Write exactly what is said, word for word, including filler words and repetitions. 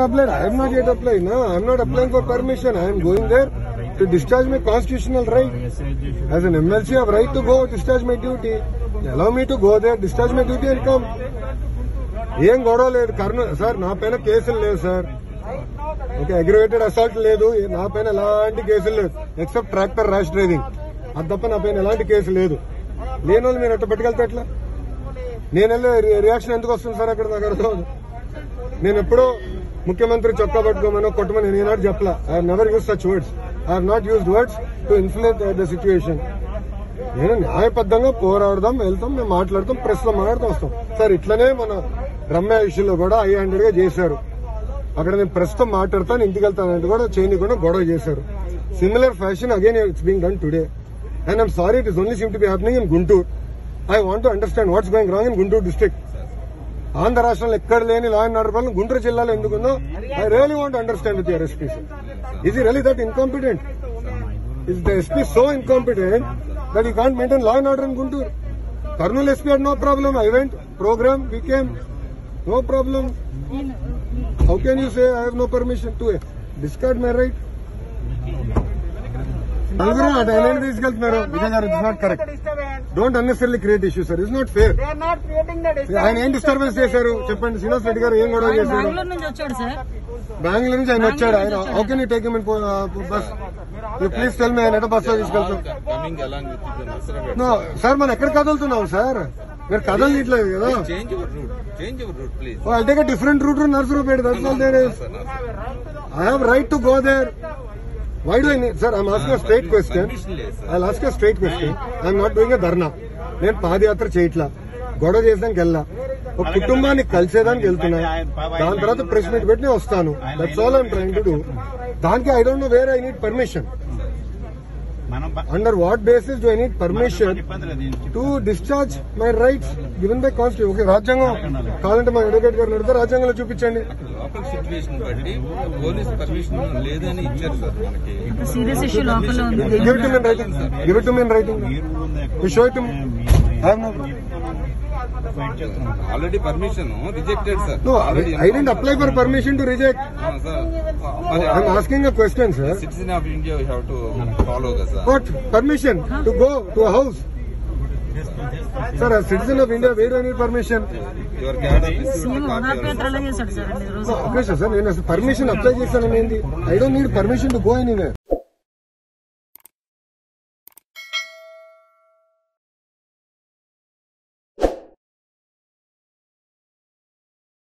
applied. I have not yet applied. No, I am not applying for permission. I am going there to discharge my constitutional right. As an M L C, I have right to go discharge my duty. Allow me to go there, discharge my duty and come. ఏం గొడవ లేదు కర్నూ sir నా పైన కేసులు లేదు sir. Okay aggravated assault లేదు నా పైన ఎలాంటి కేసులు లేదు ఎక్సెప్ట్ ట్రాక్టర్ ర్యాష్ డ్రైవింగ్. అది తప్ప నా పైన ఎలాంటి కేసు లేదు. లేని వాళ్ళు మీరు ఎట్లా పట్టుకెళ్తే ఎట్లా? నేను వెళ్ళే రియాక్షన్ ఎందుకు వస్తుంది సార్ అక్కడ నాకు అర్థం. నేను ఎప్పుడో ముఖ్యమంత్రి చొక్కా పట్టుకోమనో కొట్టమని నేను ఏనాడు చెప్పలా. I have never use such words. I have not used words to influence the situation. నేను న్యాయబద్ధంగా పోరాడదాం, వెళ్తాం, మేము మాట్లాడతాం, ప్రెస్ లో మాట్లాడుతూ వస్తాం సార్. ఇట్లనే మన రమ్య విషయంలో కూడా ఐ హండ్రెడ్ గా చేశారు. అక్కడ నేను ప్రెస్ తో మాట్లాడతాను, ఇంటికి వెళ్తానంటే కూడా చేయకుండా గొడవ చేశారు. Similar fashion again it's being done today and I'm sorry it is only seem to be happening in Guntur. I want to understand what's going wrong in Guntur district. Andhra రాష్ట్రంలో ఎక్కడ లేని లా అండ్ ఆర్డర్ వల్ల గుంటూరు జిల్లాలో ఎందుకుందో I really want understand with your SP. Is he really that incompetent? Is the SP so incompetent that he can't maintain law and order in Guntur? Karnool S P had no problem. I went, program, we came, no problem. How can you say I have no permission to discard my right? Nalguru at island తీసుకెళ్తున్నారు. విజయ్ గారు, it's not correct. Don't unnecessarily create issue sir. It's not fair. ఆయన ఏం disturbance చేశారు చెప్పండి. శ్రీనివాస్ రెడ్డి గారు ఏం గొడవ చేశారు? బెంగళూరు నుంచి ఆయన వచ్చాడు. ఆయన how can you take him in bus? You please tell me ఆయన ఎట్లా బస్ లో తీసుకెళ్తాం? నో సార్, మనం ఎక్కడ కదులుతున్నాం సార్? మీరు కదలట్లేదు కదా. I take a different route Narasaraopet. That's all there is. I have right to go there. Why do I need, sir? I'm asking a straight question. I'll ask a straight question. I'm not doing a dharna. నేను పాదయాత్ర చేయట్లా, గొడవ చేసానికి వెళ్ళా, ఒక కుటుంబాన్ని కలిసేదానికి వెళ్తున్నా. దాని తర్వాత press meet పెట్టి నేను వస్తాను. That's all I'm trying to do. దానికి I don't know where I need permission. Under what basis do I need permission to discharge my rights given by constitution? Okay, రాజ్యాంగం కావాలంటే మా అడ్వకేట్ గారు నడితే రాజ్యాంగంలో చూపించండి. సీరియస్ ఇష్యూ లోపల ఉంది. Give it to me in writing. Give it to me in writing. You show it to me. I have no already permission rejected, sir. No, I didn't apply for permission to reject. No, sir. I'm asking a question, sir. Citizen of India, we have to follow the, sir. What permission to go to a house? Sir, as citizen of India, where do I need permission? Your cadre CM హోదాపేత్రలో చేశాడు sir. Okay, sir. నేను permission apply చేశాను. I don't need permission to go anywhere.